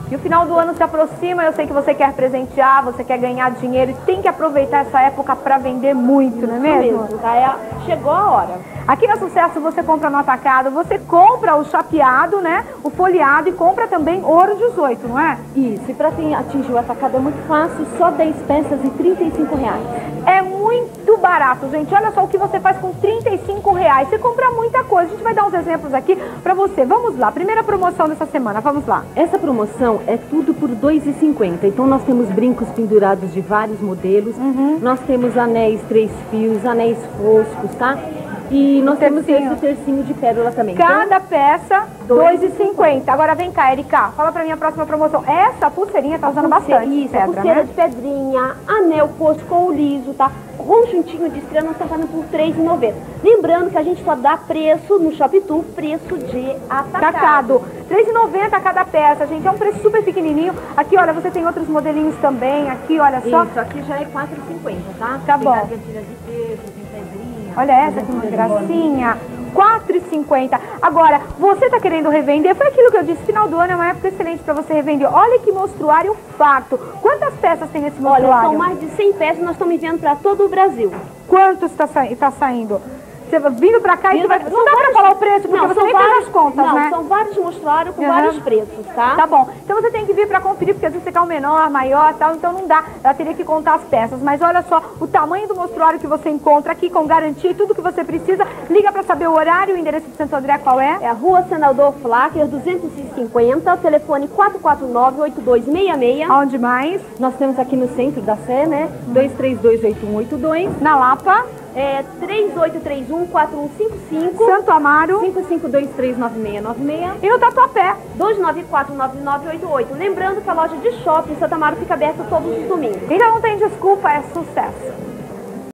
E o final do ano se aproxima, eu sei que você quer presentear, você quer ganhar dinheiro e tem que aproveitar essa época para vender muito, não é mesmo? Chegou a hora. Aqui na Sucesso você compra no atacado, você compra o chapeado, né? O folheado e compra também ouro 18, não é? Isso, e para atingir o atacado é muito fácil, só 10 peças e R$35. É muito barato, gente. Olha só o que você faz com R$35. Você compra muita coisa. A gente vai dar uns exemplos aqui pra você. Vamos lá, primeira promoção dessa semana, vamos lá. Essa promoção é tudo por R$2,50. Então nós temos brincos pendurados de vários modelos. Nós temos anéis 3 fios, anéis foscos, tá? E nós temos esse tercinho de pérola também. Cada peça, R$2,50. Agora vem cá, Erika, fala pra mim a próxima promoção. Essa pulseirinha tá usando bastante. Isso, pedra, pulseira, né? De pedrinha, anel posto com o liso, tá? Conjuntinho de estrela nós estamos fazendo por R$3,90. Lembrando que a gente só dá preço no Shopee, preço de atacado. R$3,90 cada peça, gente. É um preço super pequenininho. Aqui, olha, você tem outros modelinhos também. Aqui, olha só. Isso, aqui já é R$4,50, tá? Tá bom. Tem gargantilha de peixe, tem pedrinha. Olha essa, que gracinha. R$4,50. Agora, você tá querendo revender? Foi aquilo que eu disse, final do ano é uma época excelente para você revender. Olha que mostruário farto. Quantas peças tem esse mostruário? Olha, são mais de 100 peças, nós estamos enviando para todo o Brasil. Quantos tá saindo? Você vindo pra cá e vai... Não dá pra falar o preço, porque você nem fez as contas, né? Não, são vários mostruários com vários preços, tá? Tá bom. Então você tem que vir pra conferir, porque às vezes você quer um menor, maior e tal, então não dá. Ela teria que contar as peças. Mas olha só, o tamanho do mostruário que você encontra aqui, com garantia e tudo que você precisa. Liga pra saber o horário, o endereço de Santo André qual é? É a Rua Senador Flacker, 250, telefone 449-8266. Aonde mais? Nós temos aqui no centro da Sé, né? 2328182. Na Lapa. É 3831-4155. Santo Amaro. 55239696. E no Tatuapé. 2949988. Lembrando que a loja de shopping Santo Amaro fica aberta todos os domingos. Então não tem desculpa, é sucesso.